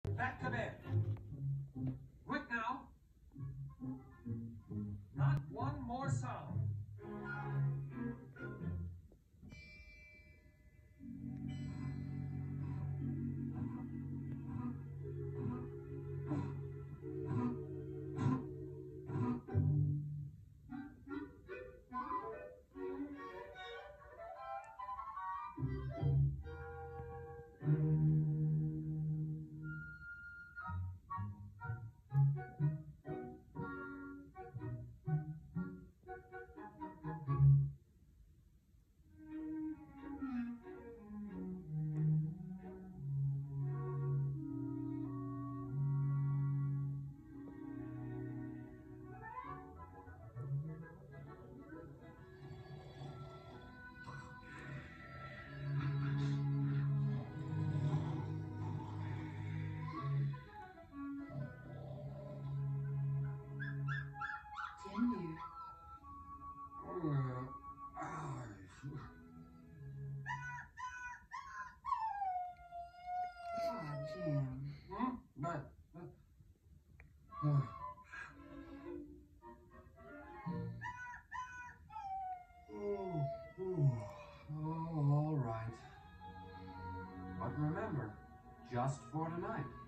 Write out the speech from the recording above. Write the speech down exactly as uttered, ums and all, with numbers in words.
Back to bed. Quick now. Not one more sound. But, uh, oh, oh, all right. But remember, just for tonight.